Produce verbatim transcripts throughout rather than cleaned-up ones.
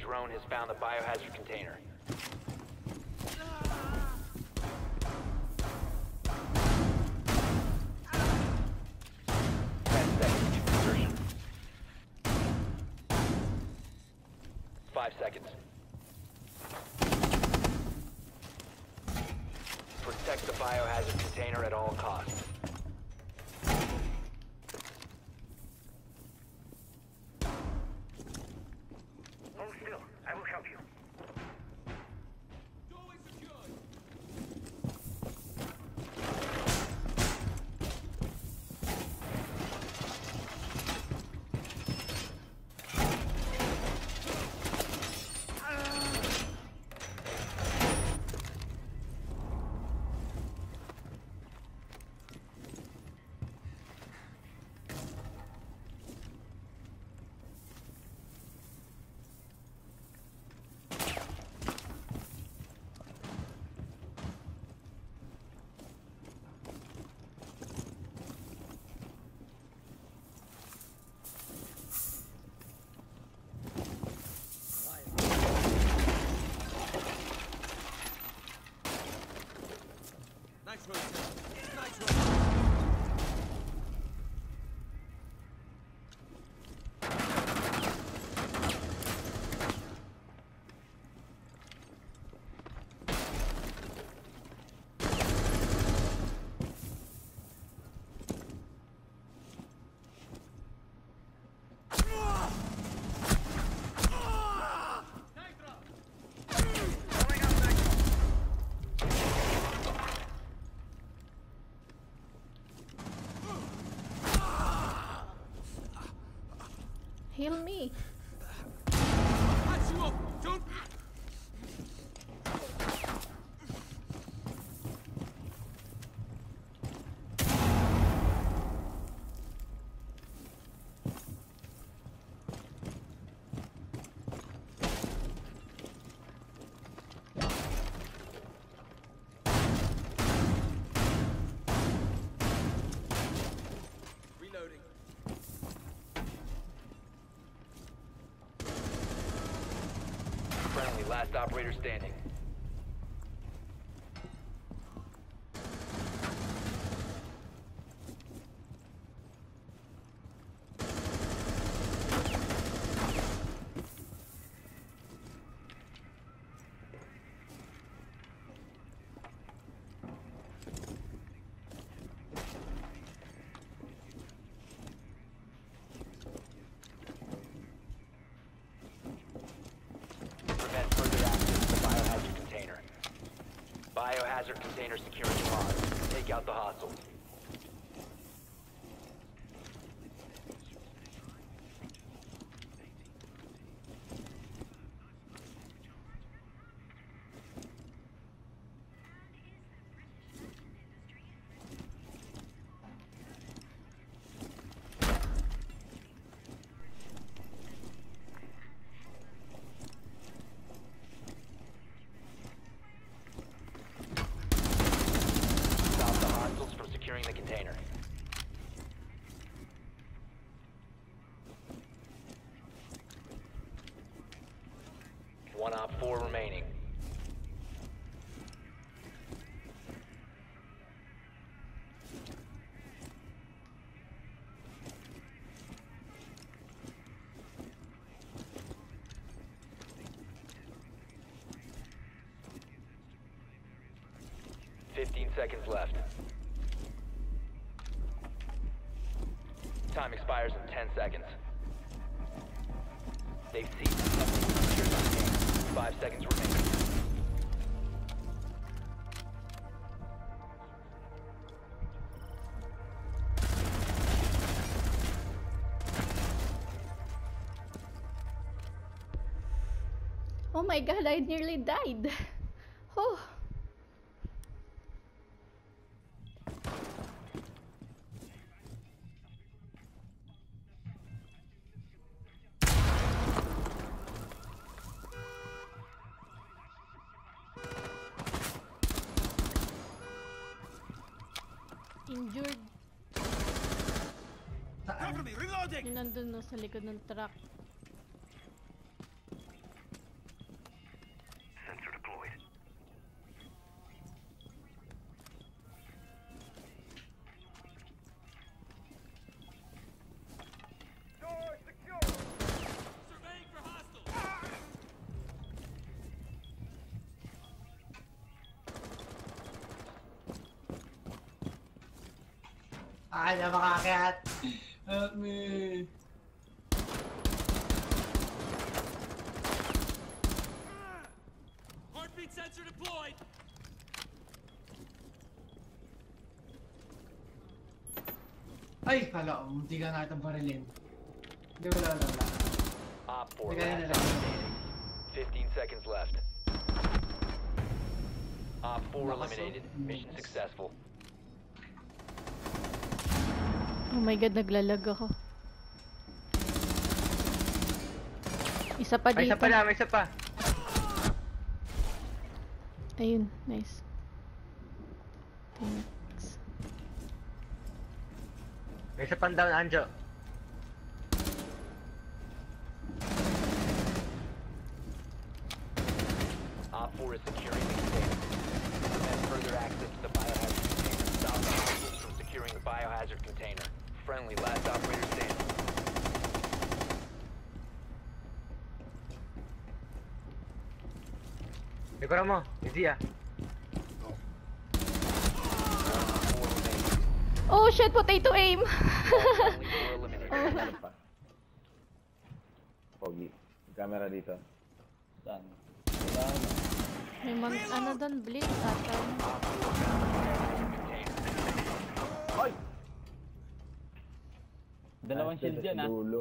drone has found the biohazard container. Ten seconds to insertion. Five seconds. Protect the biohazard container at all costs. Hold still. I will help you. Doorway secured. Nice one, sir. Nice one. Heal me. Patch you up. Don't. Reloading. Friendly, last operator standing. Prevent further access to the biohazard container. Biohazard container security pod. Take out the hostile. Stop the hostiles from securing the container. One op four remaining. Fifteen seconds left. Time expires in ten seconds. They've seized secured the container. Five seconds remaining. Oh my god, I nearly died. Oh. Injured. Cover me. Reloading. Yung nandun no, sa likod ng truck. Ah, na makakayat. Help me. Heartbeat sensor deployed. Ay, kala ko, munti ka nga itong barilin. Hindi wala wala wala. Op four, Hindi last na stop standing. fifteen seconds left. Op four Lakas, eliminated. oh. Mission successful. Oh my god, naglalag ako. Isa pa May dito. isa pa lang, may isa pa. Ayun, nice. Thanks. May isa pang down, Anjo. Op four is securing the container. Prevent further access to the biohazard container. Stop the hostiles from securing the biohazard container. Friendly, last operator standing. Likuran mo, easy ah. Four remaining. Oh shit, potato aim! Friendly, four eliminated. Ano pa? Pogi. Camera dito. Saan? Wala na. May man, ano doon, blitz ata. Ay! Dalawang shield dyan ah. Dulo.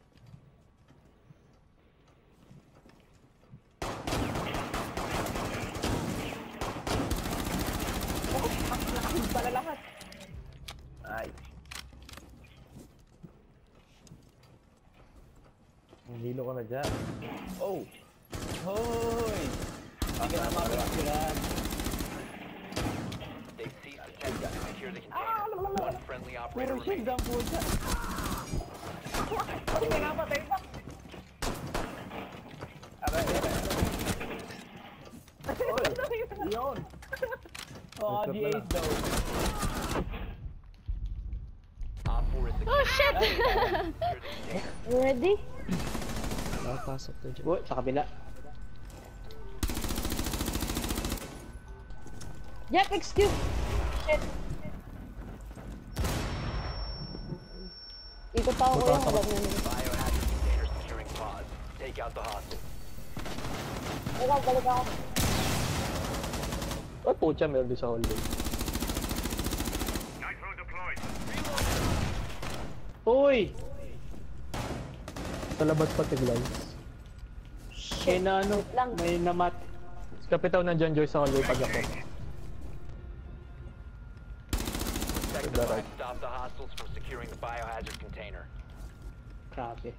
Ay. Hilo ko na dyan. Oh! Hoy! Hindi ka na mapagsiran. They've ceased attempting to secure the container. One friendly operator Puro shield remaining. ang puta. Aray, aray. Oy! Yun! Oh, D eight daw. Op four is Oh securing shit! the container. Ready? Pasok to dyan. Oh, sa kabila. Yep, excuse. Shit. Ikot pa ako yung habang namin. Biohazard container securing pods. Take out the hostile. Ikaw, balik ako. Oh, pucha, meron din sa hallway. Nitro deployed. Uy! Sa labas pati guys. Kaya na ano, lang. may namat. Kapitaw nandyan Joy sa hallway pag ako. Protect the pod. Stop the hostiles from securing the biohazard container. Grabe.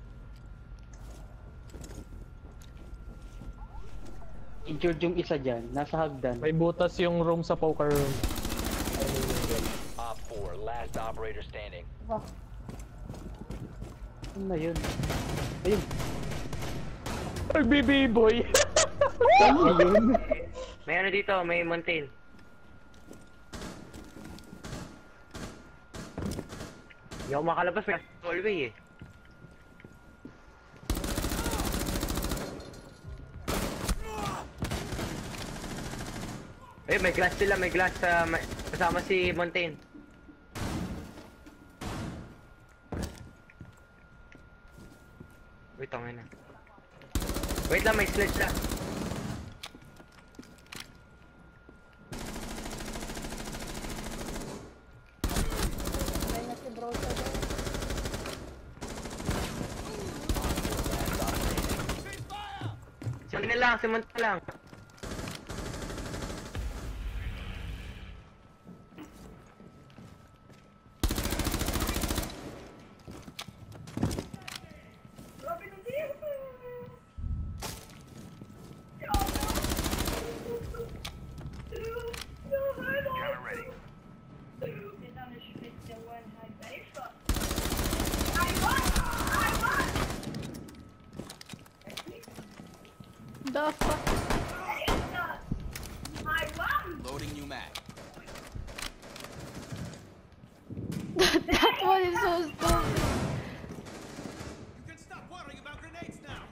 Injured yung isa dyan, nasa hagdan. May butas yung room sa poker room. Op four, last operator standing. Oh, Ano na yun? Ayun. Ay, B B boy! Ano yun? May ano dito, may mountain. Hindi ako makalabas, may hallway eh. Eh, may glass sila, may glass sa may, kasama si Mountain. Wait, tangin na. Wait lang, may sledge lang. may na si bro sa doon. Si na lang, si Mountain lang. The fuck? Loading new mag. That one is so stupid. You can stop worrying about grenades now.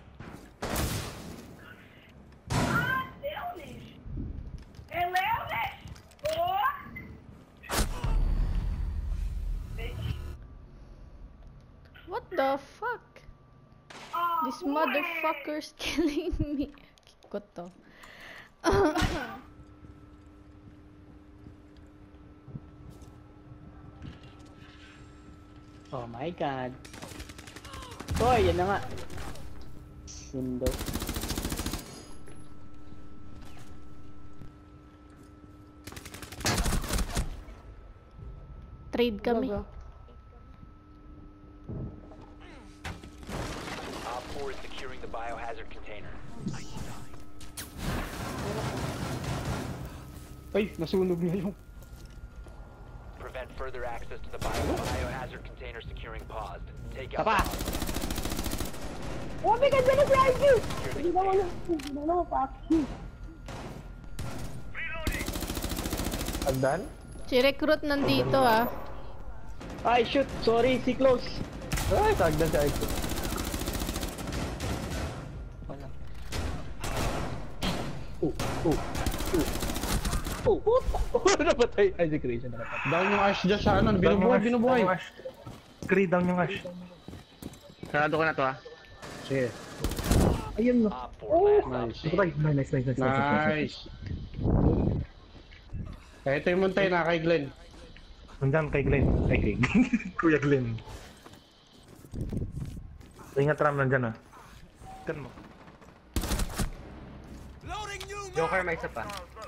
the fuck? This motherfucker's killing me. Kikot to. Oh my god. Hoy, yan na nga. Window. Trade kami. Bro, bro. Op four is securing the biohazard container. Ay, nasunog na yung... Prevent further access to the bio biohazard container securing paused. Take out Tapa! the hostage. Oh my god, gonna drive you! Secure the Hindi na container. wala. Hindi na wala. Fuck you. Agdan? Si Recruit nandito ah. Ay, shoot! Sorry, si Close! Ay, tagdan siya ito. Wala. Oh, oh, oh. Oh, puta! Oh, napatay! Ay, si Chris na napatay. Down yung Ash dyan sa ano, binubuhay, binubuhay. Screen down yung Ash. Sarado ko na to ah. Sige. Ayun no. Op four last Nice. stop standing. Nice, nice, nice, nice. Nice. Kaya ito yung muntay na kay Glenn. Nandyan kay Glenn. Ay, kay Kuya Glenn. Ingat Ram, nandyan ah. Kan mo. Loading new Joker, may isa pa.